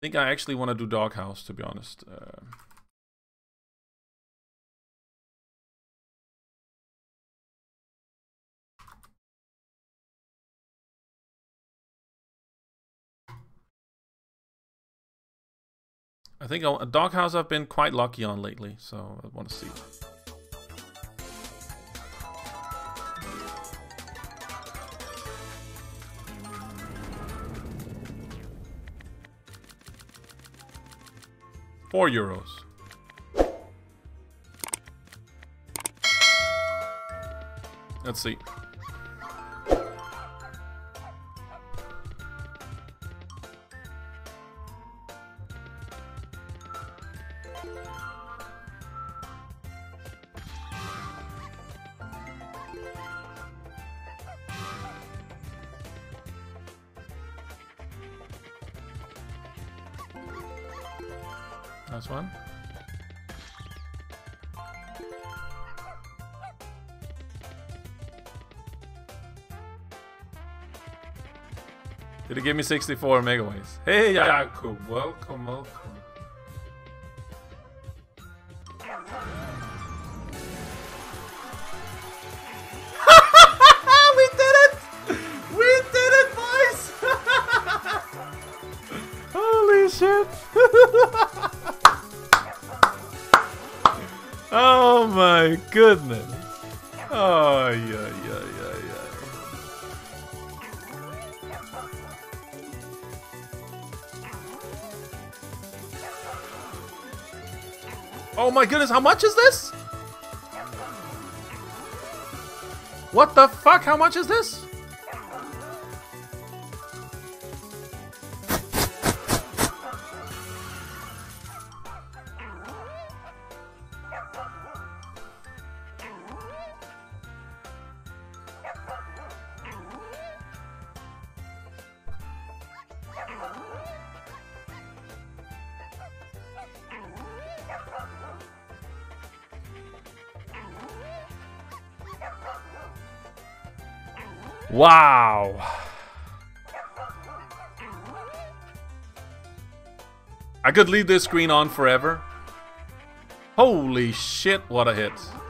think I actually want to do Doghouse, to be honest. I think a Doghouse I've been quite lucky on lately, so I want to see. €4. Let's see. Nice one. Did it give me 64 megaways? Hey, Jakub, welcome, welcome. We did it! We did it, boys! Holy shit! Oh my goodness! Oh yeah. Oh my goodness! How much is this? What the fuck? How much is this? Wow. I could leave this screen on forever. Holy shit, what a hit.